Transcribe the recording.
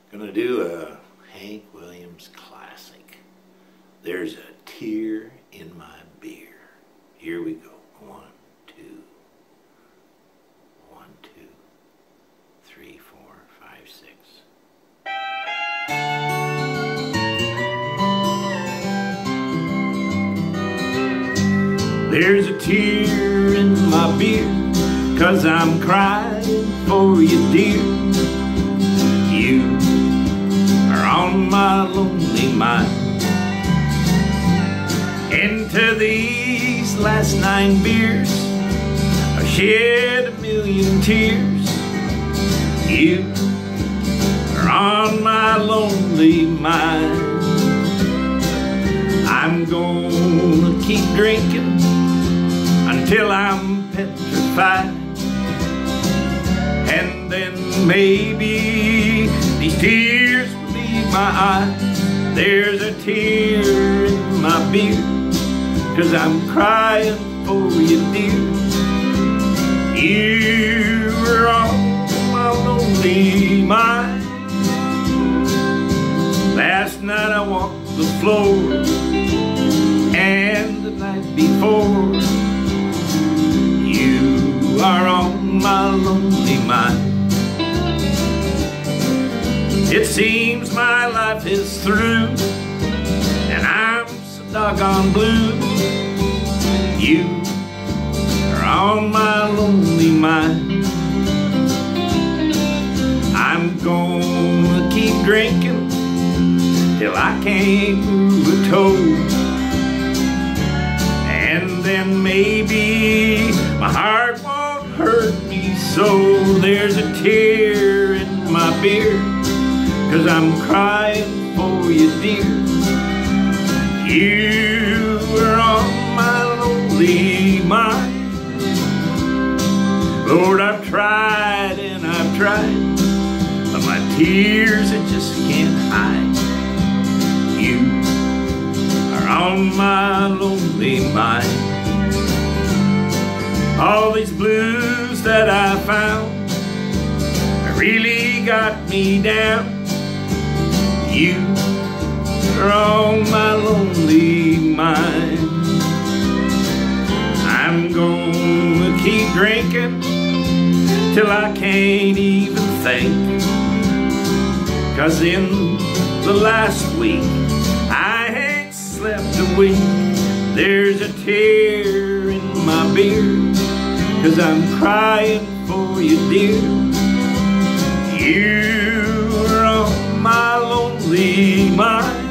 Gonna do a Hank Williams classic. There's a tear in my beer. Here we go. 1, 2. 1, 2, 3, 4, 5, 6. There's a tear in my beer, 'cause I'm crying for you, dear. You are on my lonely mind. Into these last 9 beers, I've shed 1,000,000 tears. You are on my lonely mind. I'm gonna keep drinking until I'm petrified, and then maybe these tears will leave my eyes. There's a tear in my beer, 'cause I'm crying for you, dear. You are on my lonely mind. Last night I walked the floor, and the night before. You are on my lonely mind. It seems my life is through, and I'm so doggone blue. You are on my lonely mind. I'm gonna keep drinking till I can't move a toe, and then maybe my heart won't hurt me so. There's a tear in my beer, 'cause I'm crying for you, dear. You are on my lonely mind. Lord, I've tried and I've tried, but my tears I just can't hide. You are on my lonely mind. All these blues that I found really got me down. You are on my lonely mind. I'm gonna keep drinking till I can't even think, 'cause in the last week I ain't slept a wink. There's a tear in my beer, 'cause I'm crying for you, dear. You are on my lonely mind.